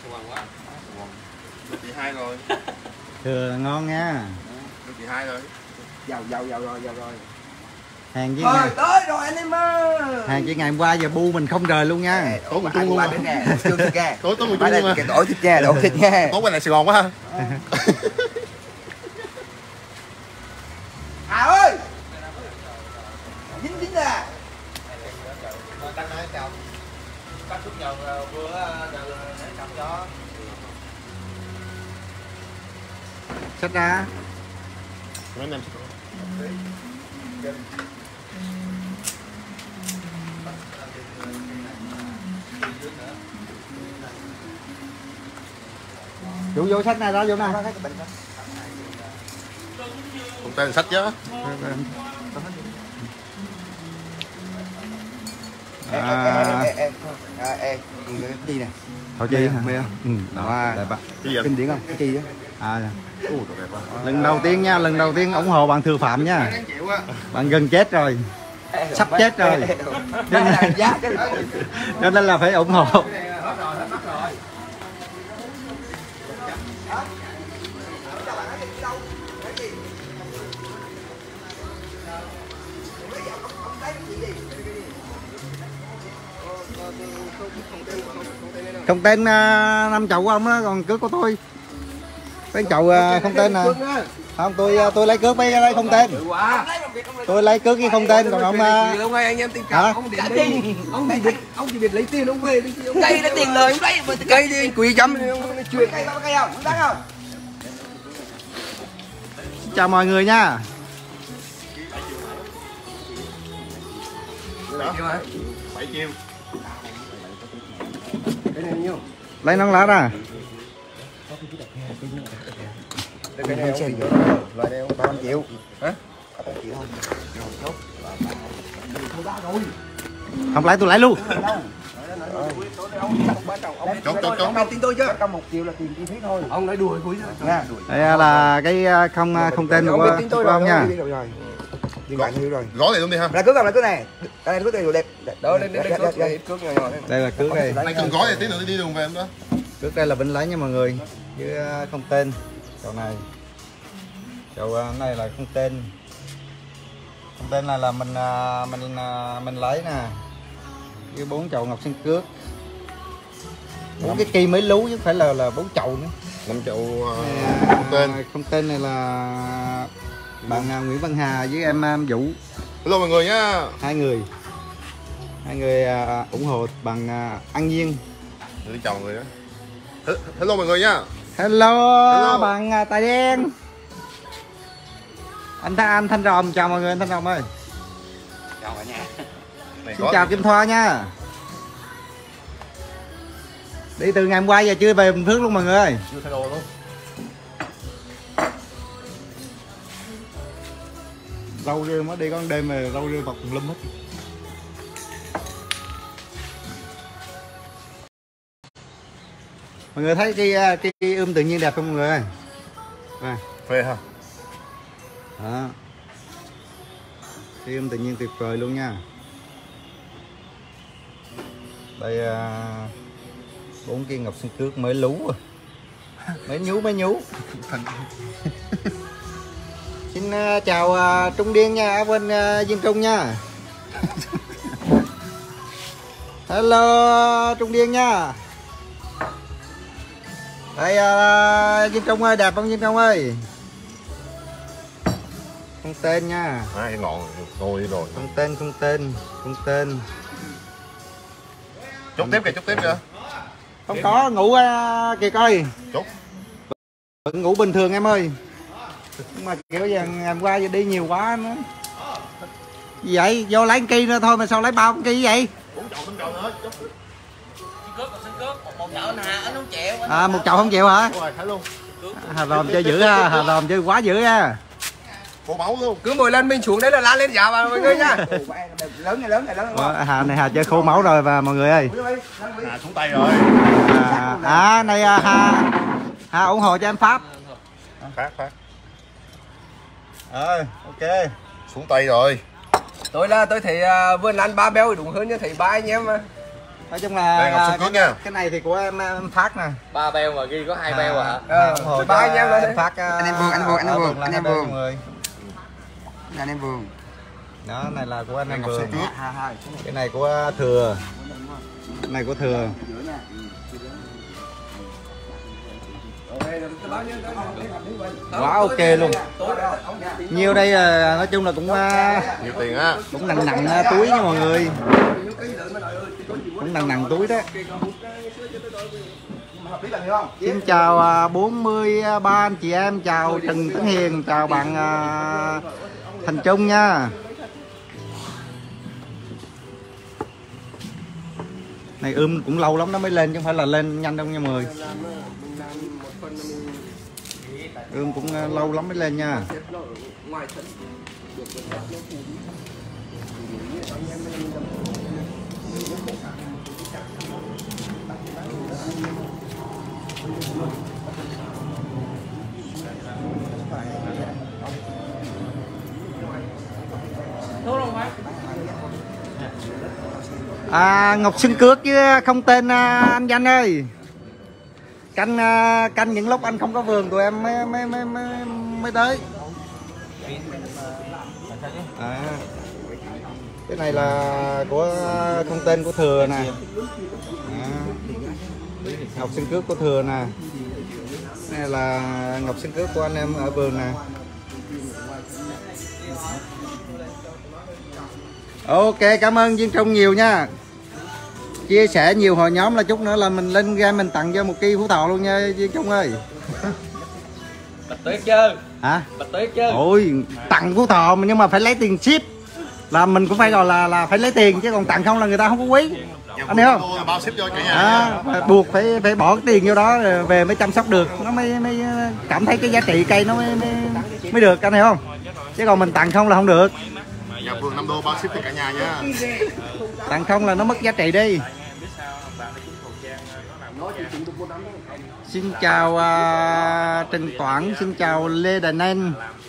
Được chị hai rồi. Thừa ngon nha. Được chị hai rồi. Giàu rồi. Hàng với Thôi ngày, tới rồi anh em ơi. hàng với ngày hôm qua giờ bu mình không rời luôn nha. Tối một chung luôn Qua mà. đến nè, chưa thịt gà. Tối một chung Đây luôn mà. cái đổi thịt gà, đổi thịt gà. Tối quay lại Sài Gòn quá ha. Hà ơi. Dính ra. Cắt chút nhờ bữa để cầm cho. Xách ra. Mấy anh em Vụ vô sách này đó, vô này. không tên sách chứ. Gì nè. Thôi chi hả? Mê không? Ừ, đó, đẹp ạ. Cái gì vậy? Kinh điển không? Cái chi á? À, Ủa, đẹp quá. lần đầu tiên nha, lần đầu tiên ủng hộ bạn Thừa Phạm nha. Bạn gần chết rồi, sắp chết rồi. Cho nên là phải ủng hộ. Không tên 5 chậu của ông đó, còn cước của tôi. Cái chậu không tên nè. Không, tôi lấy cước với lấy không tên. Tôi lấy cước với không tên, còn ông anh em tình cảm, ông chỉ biết lấy tiền ông về đi. Cây lấy tiền lời ông lấy, cây đi quý chấm ông chuyện. Cây không? Đắt không? chào mọi người nha. Đó. 7 triệu. Cái này nhiêu? Lấy nón lá ra. Cái này ông loại này ông 35 triệu. Hả? 35 triệu không? Không lấy tôi lấy luôn. Chốt. Ông tin tôi chứ? Trong 1 triệu là tiền chi phí thôi. Ông nói đùa quý nha. Đây là cái không tên của ông nha. Biên bản hiểu rồi. Rõ này luôn đi ha. Là cước không, là cước này. Đây là cước này đẹp. Đó lên cước nhỏ nhỏ. Đây là cước đây. Này cần gói thì tí nữa đi đường về em đó. Cước đây là Vinh lấy nha mọi người. Với không tên. Chậu này. Chậu này là không tên. Không tên là mình lấy nè. Với 4 chậu ngọc xanh cước. 4 cái kỳ mới lú chứ không phải là 4 chậu nữa. 5 chậu không tên. Không tên này là bạn Nguyễn Văn Hà với em Vũ. Hello mọi người nhá. Hai người ủng hộ bằng An Nhiên. Đi chào mọi người đó. Hello mọi người nhá. Hello. Bạn Tài Đen. Anh Thanh Ròm, chào mọi người anh Thanh Ròm ơi. Chào cả nhà. Xin chào Kim Thoa nha. Đi từ ngày hôm qua giờ chưa về Bình Phước luôn mọi người ơi. Chưa thay đồ luôn. Rau rêu mới đi con đêm mà rau rêu bọc lum hết. Mọi người thấy cái tự nhiên đẹp không mọi người ơi? À. Phê ha. Đó. Cái tự nhiên tuyệt vời luôn nha. Đây 4 viên ngọc xanh cước mới lú rồi. Mới nhú. Xin chào Trung Điên nha, ở bên Diên Trung nha. Hello Trung Điên nha. Đây Diên Trung ơi, đẹp không Diên Trung ơi? Không tên nha. Ai ngọn ngồi rồi. Không tên. Chốt tiếp kìa. Không có ngủ kìa coi. Chốt. Vẫn ngủ bình thường em ơi. Nhưng mà kiểu giờ ngày hôm qua giờ đi nhiều quá nữa. Gì vậy? Vô lấy cây nữa thôi mà sao lấy bao cây vậy? 4 chậu nữa. Một chậu nè, anh không chịu. À, 1 chậu không chịu hả? Rồi, thấy luôn. Hà Ròm chơi dữ ha, Hà Ròm chơi quá dữ ha. Cô máu luôn. Cứ mỗi lần mình xuống đấy là la lên dạ vào mọi người nha. Lớn này. Hà này Hà chơi khô máu rồi và mọi người ơi. Xuống tay rồi. Này Hà ủng hộ cho em Pháp. Phát. Ok. Xuống tay rồi. Tôi thấy vườn ăn ba béo đúng hơn chứ thấy ba anh em mà. Nói chung Đây, Ngọc là Xuân Cước nha. cái này thì của em Phát nè. 3 beo mà ghi có 2 beo à hả? Hồi ba anh em rồi em Phát anh em Vương anh em Vương anh em Vương đó, này là của anh em Ngọc Vương. Xuân Cước. Cái này của Thừa. Cái này của Thừa. Quá ok luôn. Nhiêu đây nói chung là cũng Nhiều tiền á. cũng nặng túi nha mọi người. Cũng nặng túi đó. Xin chào 43 anh chị em, chào Trần Tấn Hiền, chào bạn Thành Trung nha. Này cũng lâu lắm nó mới lên chứ không phải là lên nhanh đâu nha mọi người. Cũng lâu lắm mới lên nha. Ngọc Xuân Cước chứ không tên anh Danh ơi. Canh những lúc anh không có vườn tụi em mới tới. Cái này là của không tên của Thừa nè. Ngọc Xuân Cước của Thừa nè. Cái này là Ngọc Xuân Cước của anh em ở vườn nè. Ok, cảm ơn Duyên Trung nhiều nha. Chia sẻ nhiều hội nhóm là chút nữa là mình lên ra mình tặng cho một cây Phú Thọ luôn nha Duyên Trung ơi. Bạch Tuyết chứ. Hả? Bạch Tuyết chứ. Ôi, tặng Phú Thọ nhưng mà phải lấy tiền ship. Là mình cũng phải gọi là phải lấy tiền chứ còn tặng không là người ta không có quý. Anh hiểu không? Bao ship cho cả nhà. Buộc phải bỏ cái tiền vô đó rồi về mới chăm sóc được, nó mới cảm thấy cái giá trị cây nó mới được, anh hiểu không? Chứ còn mình tặng không là không được. Nhà vườn 5 đô bao ship cho cả nhà nha. Tặng không là nó mất giá trị đi. Xin chào Trần Toản, xin chào Lê Đà Nên.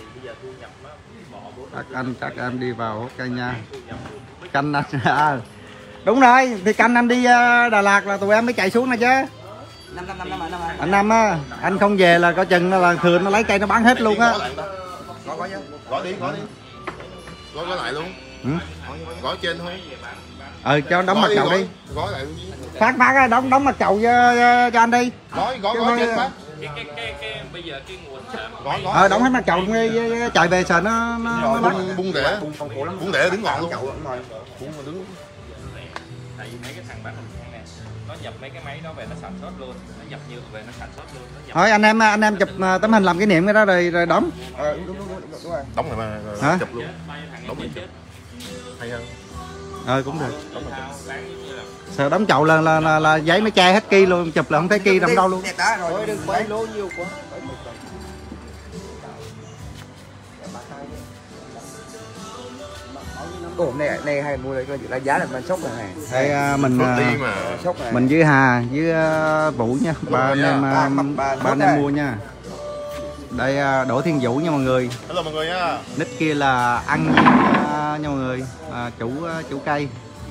Các anh đi vào hốt cây nha. Canh anh đúng rồi, thì canh anh đi Đà Lạt là tụi em mới chạy xuống này chứ. Anh Năm á, anh không về là coi chừng là Thường nó lấy cây nó bán hết luôn á. Gói đi. Gói lại luôn. Gói trên thôi. Cho đóng mặt chậu đi. Gói lại luôn. Phát đóng mặt chậu cho anh đi. Gói trên Phát. Bây giờ cái nguồn Đóng hết mặt chậu chạy về sợ nó bung để đứng ngọn luôn. đứng. Tại vì mấy cái thằng bạn này nó nhập mấy cái máy đó về nó sản xuất luôn, nó nhập nhiều về nó sản xuất luôn. Thôi anh em chụp tấm hình làm kỷ niệm cái đó rồi đóng. Đúng rồi. Đóng rồi mà chụp luôn. Đóng rồi chụp. Hay hơn. Cũng được. Sợ đóng chậu là giấy nó che hết kia luôn, chụp là không thấy kia nằm đâu luôn. Thôi đừng quay lố nhiều quá. Ồ, này hay mua đây coi giá là mình sốc rồi này. Đây mình với Hà với Vũ nha, ba anh em mua nha. Đây Đỗ Thiên Vũ nha mọi người. Hello mọi người nha. Nick kia là Ăn nha mọi người, chủ cây.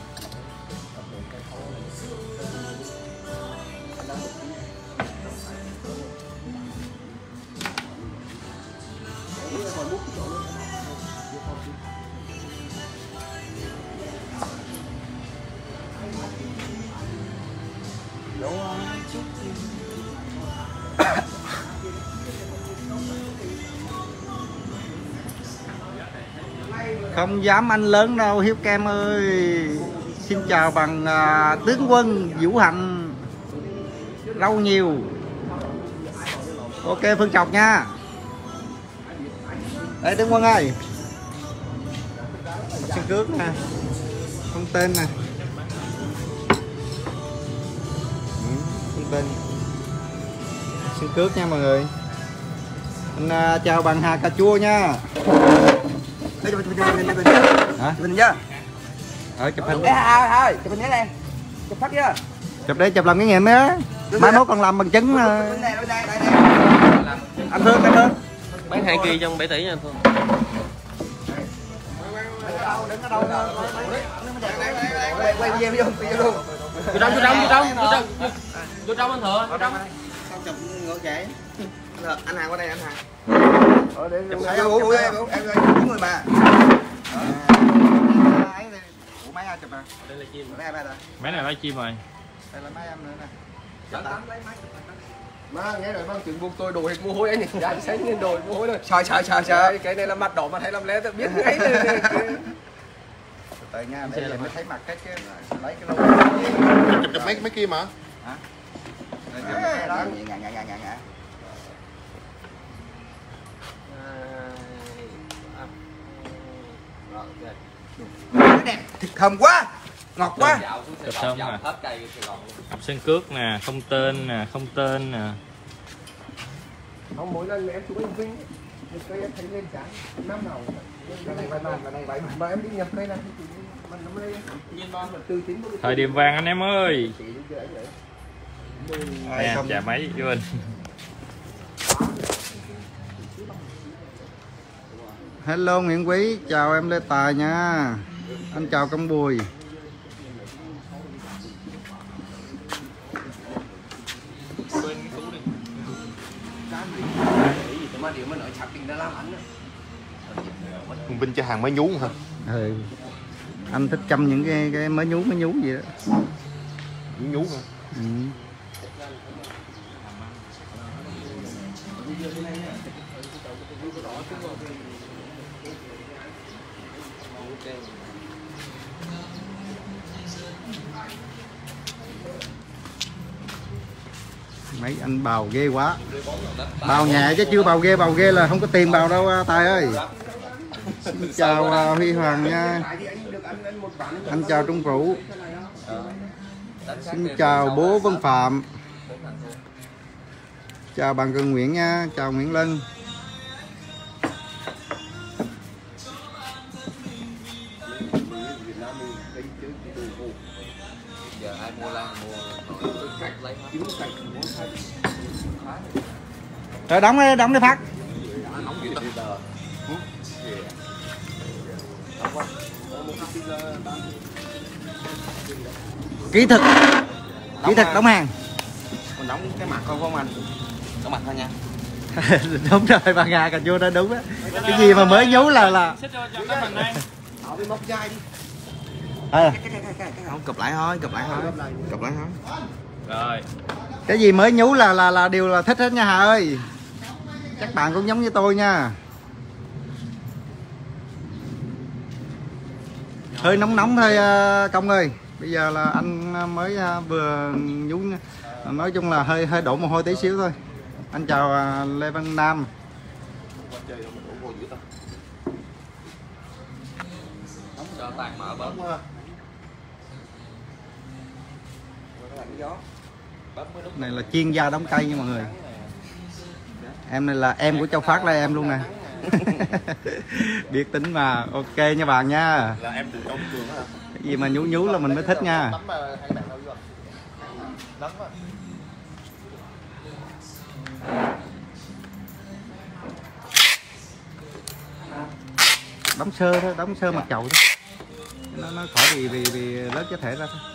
Không dám anh lớn đâu Hiếu Kem ơi. Xin chào bằng tướng quân Vũ Hạnh. Rau nhiều. Ok Phương Trọc nha. Đây tướng quân ơi. Xuân Cước nè. Không tên nè. Không tên. Xuân Cước nha mọi người. Anh chào bằng Hà Cà Chua nha. Hả? Chụp hình chứ? Chụp hình. Thôi, chụp hình nhé đây. Chụp phát chứ. Chụp để chụp làm cái nghiệm á. Mai mốt còn làm bằng chứng. Anh Phương. Bán 2 kg trong 7 tỷ nha anh Phương. Quay video luôn. Vô trong anh Thừa, vô trong. Sao chụp ngược vậy? Anh Hàng qua đây anh Hàng. Để Thấy không? Em chín người mà. Ủa máy ai chụp à? Đây là chim. Mấy em đây. Máy này lấy chim rồi. Đây là máy em nữa nè. Má nghe rồi mang chuyện buộc tôi đồ hết mồ hôi anh nhỉ? Dạ sáng lên đồ mồ hôi rồi. Trời. Cái này là mặt đỏ mà thấy làm lẽ tôi biết ngayเลย. Tại nha, để mới thấy mặt cái lấy cái lô. Chụp mấy kia mà. Hả? Đó. Ngạ. Đẹp, thịt thơm quá, ngọt quá. Chụp xong nè. Học sinh cước nè, không tên nè. Không mỗi lần em chụp anh Vinh, cây em thấy lên sáng năm nào. Mà em đi nhập cây này mình năm nay từ chín. Thời điểm vàng anh em ơi. Nè, chà máy vô anh. Hello Nguyễn Quý, chào em Lê Tài nha. Anh chào Công Bùi. Con Vinh cho hàng mới nhú hả? Ừ. Anh thích chăm những cái mới nhú gì đó. Nhú hả? Ừ. Mấy anh bào ghê quá. Bào nhẹ chứ chưa bào ghê là không có tiền bào đâu Tài ơi. Xin chào Huy Hoàng nha. Anh chào Trung Vũ. Xin chào bố Vân Phạm. Chào bạn Cường Nguyễn nha. Chào Nguyễn Lân. Rồi đóng đi Phát. Kỹ thuật đóng hàng. Còn đóng cái mặt không anh? Đóng mặt thôi nha. Đúng rồi, bà Nga cà chua đó đúng á. Cái gì mà mới nhú là Họ đi móc dai đi. Không cụp lại thôi. Rồi. Cái gì mới nhú là đều là thích hết nha Hà ơi. Chắc bạn cũng giống như tôi nha. Hơi nóng thôi Công ơi. Bây giờ là anh mới vừa nhú, nói chung là hơi đổ mồ hôi tí xíu thôi. Anh chào Lê Văn Nam. Cho tàn mở bấm. Này là chuyên gia đóng cây nha mọi người. Em này là em của Châu Phát, là em luôn nè. Biết tính mà. Ok nha bạn nha. Là em từ Châu Cường hả? Cái gì mà nhú là mình mới thích nha. Đóng sơ thôi, đóng sơ mặt chậu thôi. Nó khỏi vì lớp cái thể ra thôi.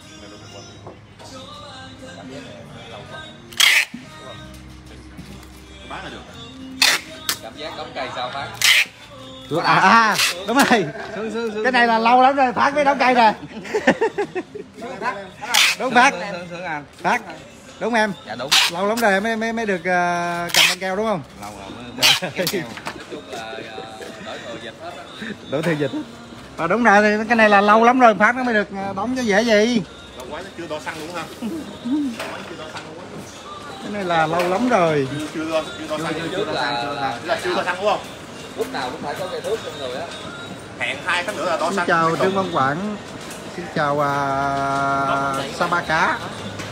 Bán là được. Cảm giác đóng cây sao Phát? Đúng rồi. Cái này là lâu lắm rồi Phát mới đóng cây nè. Đúng Phát. Phát. Đúng em? Dạ đúng. Lâu lắm rồi mới được cầm băng keo đúng không? Lâu rồi mới Nói chung là đổi thừa dịch hết á. Đổi thừa dịch. Đúng rồi, thì cái này là lâu lắm rồi Phát nó mới được đóng cho dễ gì. Lâu quá nó chưa đo xăng đúng không? Cái này là lâu lắm rồi. Chưa đo xăng. Chưa đo xăng đúng không? Lúc nào cũng phải có cây thuốc trong người á. Hẹn 2 tháng nữa là đo xăng. Xin chào Trương Văn Quảng. Xin chào Sapa Cá.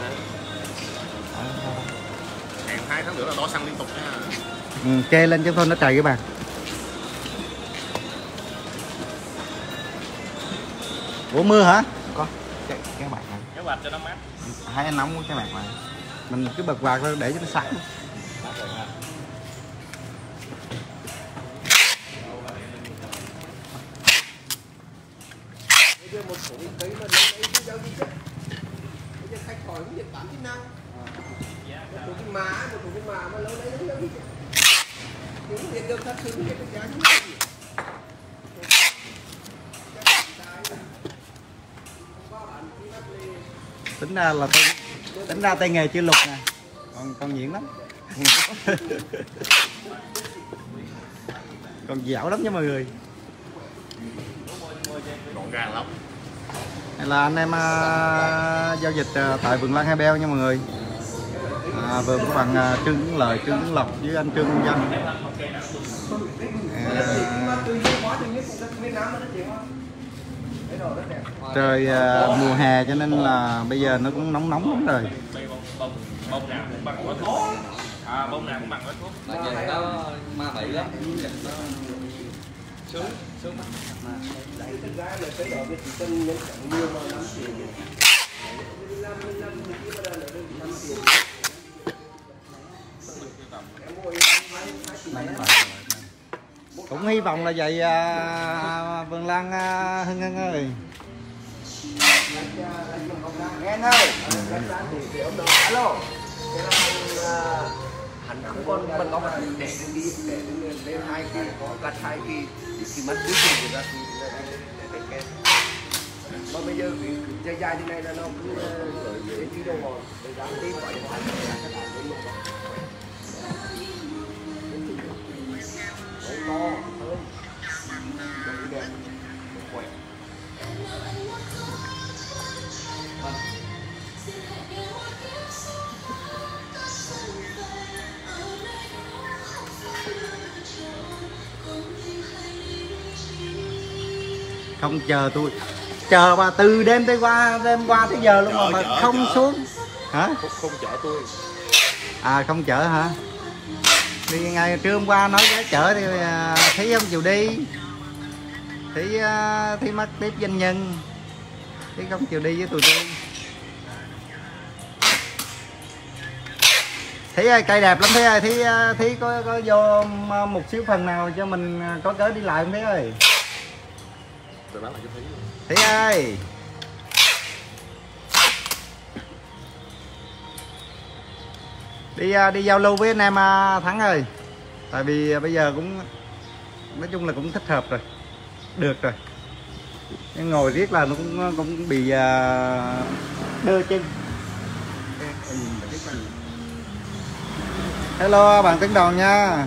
Hẹn 2 tháng nữa là đo xăng liên tục nha. Kê lên cho thôi nó trầy các bạn. Ủa mưa hả? có cái bạc này. Cái quạt cho nó mát. Hai anh nóng cái bạc này. Mình cứ bật quạt để cho nó sạch. hỏi Nhật Bản chức năng. Một tổ cái má mà lâu đấy nó biết. Những hiện được thật sự hiện được giá như vậy. tính ra tay nghề chưa lục nè, còn nhuyễn lắm. Còn dẻo lắm nha mọi người. Gọn gàng lắm. Này là anh em giao dịch tại vườn Lan Hai Beo nha mọi người. Vườn của bạn Trương Tấn Lời, Trương Tấn Lộc với anh Trương Văn. Trời mùa hè cho nên là bây giờ nó cũng nóng lắm rồi. Bông nào cũng bằng gói thuốc. Bông nào cũng bằng gói thuốc. Nó ma bậy lắm. Sướng mắt. Thực ra là cái đó cái chỉ cần nhân chẳng nhiều mà 5 triệu. 15 thì mà là được 5 triệu. Cũng hy vọng là vậy vườn Lan Hưng Hưng ơi. Nghe ơi. Alo. Hắn không còn mình có để đi để lên 2 cái có cắt 2 cái thì mất cuối cùng người ta thì để mà bây giờ cái chơi dài như này là nó cứ đến tí đồng hồ để dám đi khỏi cái to hơn đẹp khỏe. Không chờ tôi, chờ bà từ đêm tới qua tới giờ luôn mà không xuống hả? Không chở tôi. Không chở hả? Đi ngày trưa hôm qua nói giá chở thì Thí không chịu đi. Thí mất tiếp doanh nhân, Thí không chịu đi với tụi tôi. Thí ơi cây đẹp lắm Thí ơi, Thí có vô một xíu phần nào cho mình có cớ đi lại không Thí ơi? Tôi bán lại cho Thí. Thí ơi. Đi giao lưu với anh em Thắng ơi. Tại vì bây giờ cũng nói chung là cũng thích hợp rồi. Được rồi. Nhưng ngồi riết là nó cũng bị đơ chân. Hello bạn Tấn Đòn nha.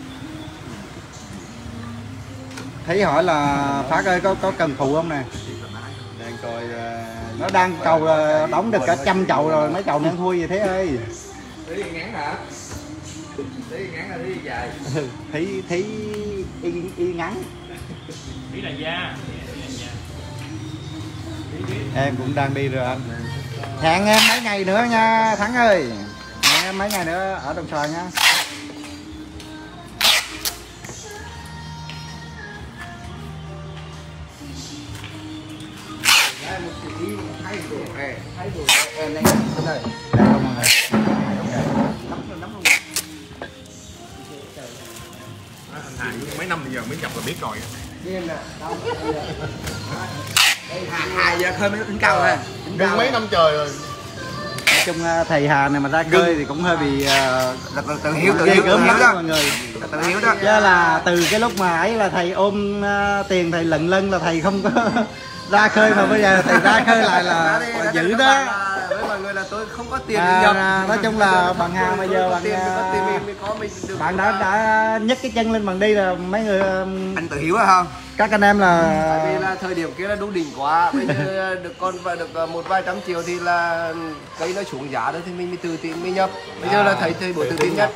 Thấy hỏi là Phát ơi có cần phụ không nè? Đang coi nó đang cầu đóng được cả 100 chậu rồi, mấy chậu đang thui gì thế ơi. Đi ngắn hả? Đi ngắn là đi dài. Thấy y ngắn. Ý là da. Em cũng đang đi rồi anh. Hẹn em mấy ngày nữa nha Thắng ơi. Hẹn em mấy ngày nữa ở Đồng Xoài nha. Thay đổi em này đây. Đây không mọi người. Anh Hà mấy năm bây giờ mới nhập là biết rồi. Hà giờ khơi mới tính cao rồi. Gần mấy năm trời rồi. Nói chung thầy Hà này mà ra khơi thì cũng hơi bị tự hiếu gớm lắm đó mọi người. tự hiếu đó. Chứ là từ cái lúc mà ấy là thầy ôm tiền thầy lận lân là thầy không có ra khơi, mà bây giờ thầy ra khơi lại là dữ đó. Với mọi người là tôi không có tiền để nhập. Nói chung là bạn Hà bây giờ bạn đã nhấc cái chân lên bằng đi là mấy người anh tự hiếu không? Các anh em là Tại vì là thời điểm kia là đủ đỉnh quá, bây giờ được con và được một vài trăm triệu thì là cây nó xuống giá đó thì mình mới tự tin mới nhập. Bây giờ là thấy buổi tự tin nhất.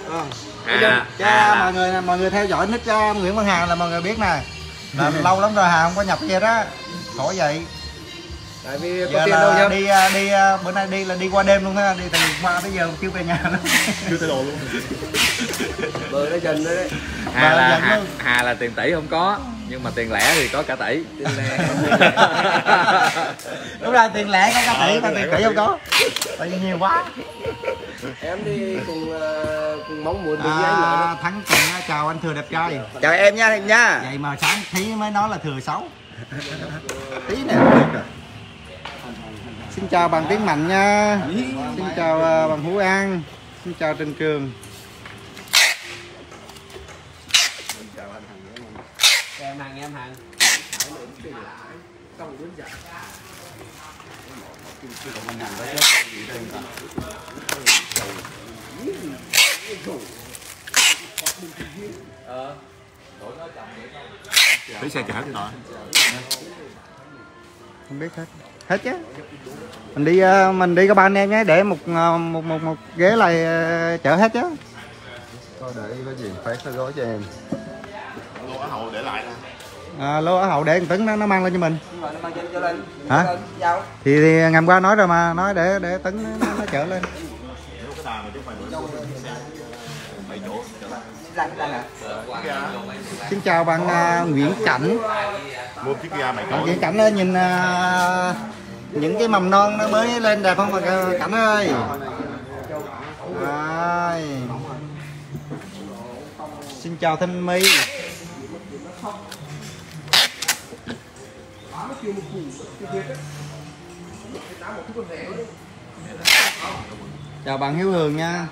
Mọi người theo dõi nick Nguyễn Văn Hà là mọi người biết nè, là lâu lắm rồi Hà không có nhập cái gì đó, khổ vậy. Tại vì có giờ tiền đâu nhập. đi bữa nay đi là đi qua đêm luôn đó, đi từ qua tới giờ chưa về nhà nữa. Chưa tới đồ luôn. Bờ nó dần đấy. Hà là tiền tỷ không có, nhưng mà tiền lẻ thì có cả tỷ. Tiền lẻ. Đúng rồi, tiền lẻ có cả tỷ, còn tiền tỷ không có. Tại vì nhiều quá. Em đi cùng mong muốn được với anh nói. Thắng cùng chào anh Thừa đẹp trai. Chào em nha em nha. Vậy mà sáng Thí mới nói là Thừa xấu. Tí này được rồi. Xin chào bạn Tiến Mạnh nha. Xin chào bạn Hữu An. Xin chào Trần Trường. Em hàng không đơn giản. Lấy xe chở hết rồi. Không biết hết chứ. Mình đi có ba anh em nhé, để một ghế này chở hết chứ. Thôi để có gì phát nó gói cho em. Lô ở hậu để lại. Lô ở hậu để Tấn nó mang lên cho mình. Hả? Thì ngày qua nói rồi mà, nói để Tấn nó chở lên. Xin chào bạn Nguyễn Cảnh. Mua chiếc Kia mày Bạn Nguyễn Cảnh ơi, nhìn những cái mầm non nó mới lên đẹp không bạn Cảnh ơi? Xin chào Thanh My. Chào bạn Hiếu Hường nha.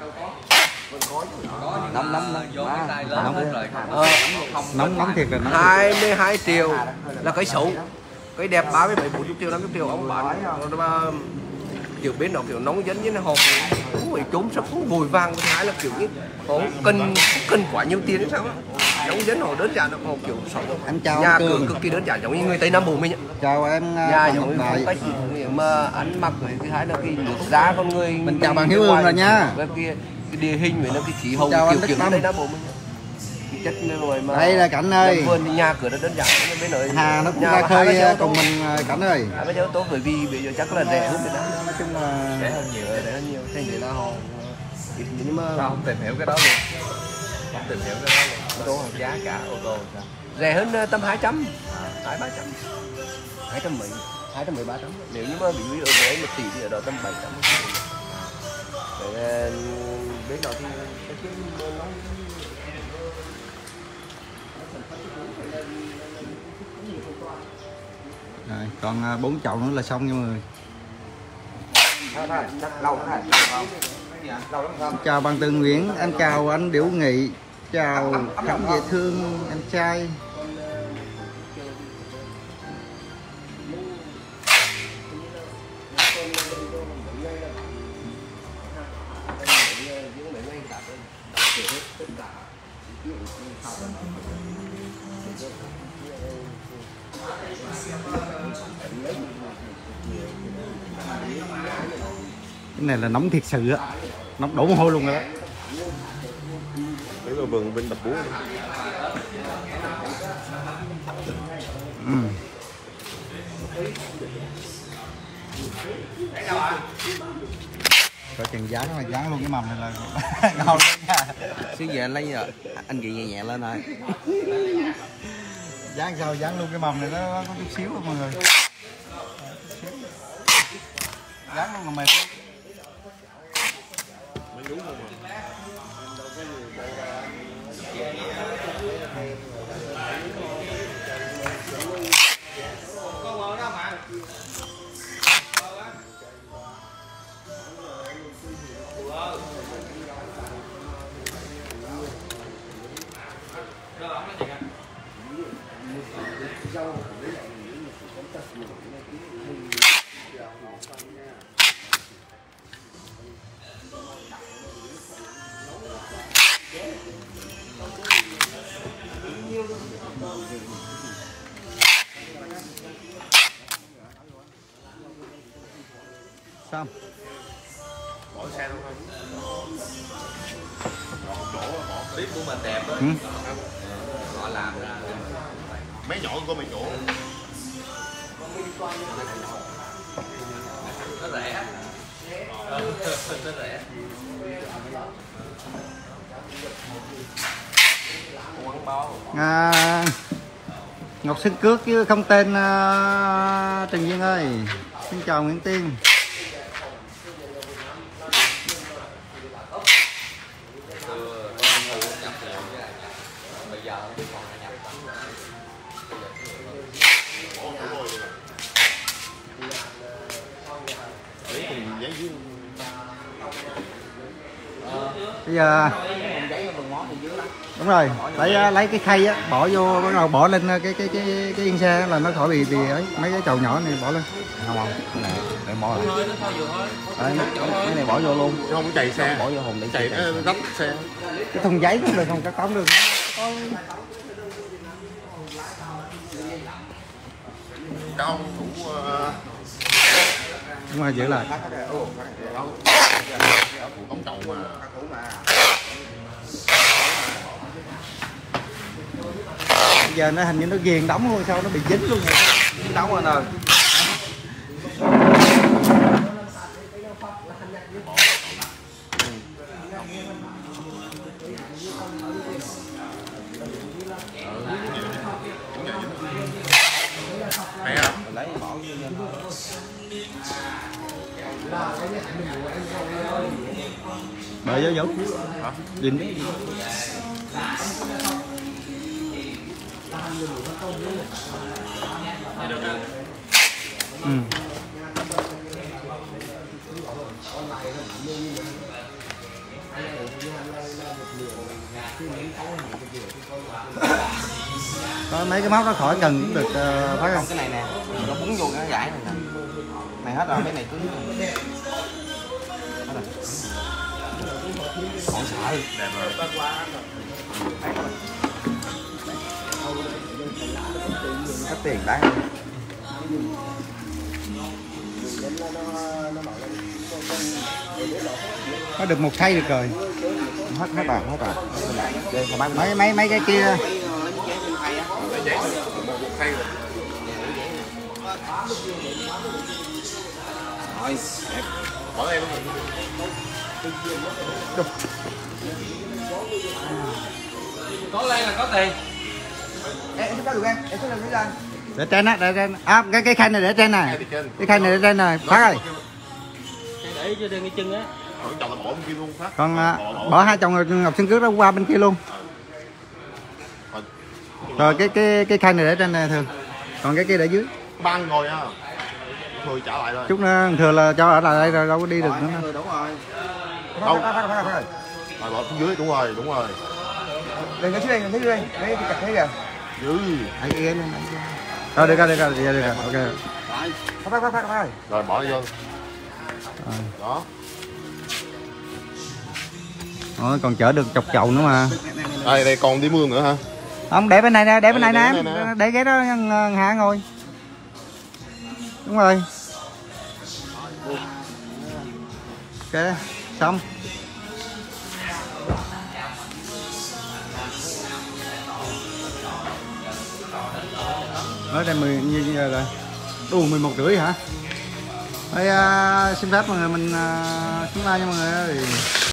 Nóng thiệt rồi. 22 triệu là cái xấu, cái đẹp 37 40 triệu 50 triệu ông bán mà kiểu bên đó kiểu nóng dẫn với nó hộp cũng phải trốn sắp cũng vội vàng. Cái thái là kiểu như có cần quá nhiều tiền hay sao á, nóng dẫn họ đơn giản họ kiểu sống Anh chào nhà anh cửa Cường. cực kỳ đơn giản giống như người Tây Nam Bộ mình. Chào em nhà giống như cách mà ăn mặc rồi thứ hai là cái nước da con người. Mình chào bạn Hiếu Hương rồi nha. Cái địa hình với nó cái khí hậu kiểu Tây Nam Bộ mình. Chất rồi mà đây là Cảnh ơi, vườn nhà cửa nó đơn giản bên nội Hà nó cũng ra khơi cùng mình Cảnh ơi. bây giờ tốt bởi vì bây giờ chắc là rẻ hơn Việt Nam, nói chung là rẻ hơn nhiều thế vậy là họ nhưng mà không tìm hiểu cái đó luôn, không tìm hiểu cái đó luôn. Giá cả ô tô sao rẻ hơn tầm 200, 200-300, 210, 210, 300. Nếu như mà ví dụ ở đấy 1 tỷ thì ở đó tầm 700. Bên đó thì rồi, còn 4 chậu nữa là xong nha mọi người. Chào bạn Từ Nguyễn, anh chào anh Điểu Nghị, chào Khánh Dễ Thương anh trai. Cái này là nóng thiệt sự á, nóng đổ mồ hôi luôn rồi đó. Đấy là vườn bên đập búa. Có chừng dán mà dán luôn cái mầm này là ngon lắm nha. xíu về anh lấy rồi anh ghi nhẹ nhẹ lên rồi. Dán sao dán luôn cái mầm này, nó có chút xíu thôi mọi người. Dán luôn là mệt lắm. Xong. Bỏ xe luôn không? clip của mình đẹp á, họ làm ra mấy nhỏ có mấy chỗ nó rẻ, nó rẻ. Ngọc Sinh Cước chứ không tên Trần Duyên ơi. Xin chào Nguyễn Tiên. Bây giờ đúng rồi, lấy cái khay á bỏ vô, bắt đầu bỏ lên cái yên xe là nó khỏi bị ấy, mấy cái chậu nhỏ này bỏ lên. Không không, cái này để bỏ lại. Đấy, cái này bỏ vô luôn. Không chạy xe. Bỏ vô hồn để chạy gấp xe. Cái thùng giấy cũng được, không cắt tóm được. Các ông thủ đúng rồi, giữ lại. Ống chậu mà. Bây giờ nó hình như nó ghiền đóng luôn, sao nó bị dính luôn vậy? Đóng rồi nè. Hay à? Lấy bỏ vô. Đợi dấu dấu dính đấy. Ừ. Có mấy cái móc nó khỏi cần cũng được phải không? Cái này nè, nó búng vô cái giải này nè. Này hết rồi, cái này cứng. Còn sợ. Đẹp rồi. Hết tiền đấy. Có được một khay được rồi. Hết rồi. Đây, mấy cái kia. Rồi, Bỏ em. Có lên là có tiền. em có được em có được lên. Để trên á, để trên. À, cái khay này để trên này. Cái khay này để trên này, Phát ơi. Để cho cái chân á. Chồng là bỏ bên kia luôn Phát. Còn bỏ hai chồng ngọc xương cước đó qua bên kia luôn. Rồi cái khay này để trên này thường. Còn cái kia để dưới. Băng rồi á. Thôi trả lại thôi. Chút nữa thừa là cho ở lại đây rồi đâu có đi được nữa. Đúng rồi. Đâu? Rồi bỏ xuống dưới, đúng rồi. Đừng có xuống đây, đây. Đấy cái cặp thế kìa. Dữ. Hãy ghé lên. Rồi được rồi, ok. Phát. Rồi bỏ vô. Đó. Rồi, còn chở được chọc chậu nữa mà. Đây còn đi mương nữa hả? Không, để bên này nè, để bên này nè Đây em. nè. Để ghé đó Hạ ngồi. Đúng rồi. Ok, xong. Nói đây như giờ rồi. Đủ 11:30 hả? Thôi xin phép mọi người mình xuống live nha mọi người.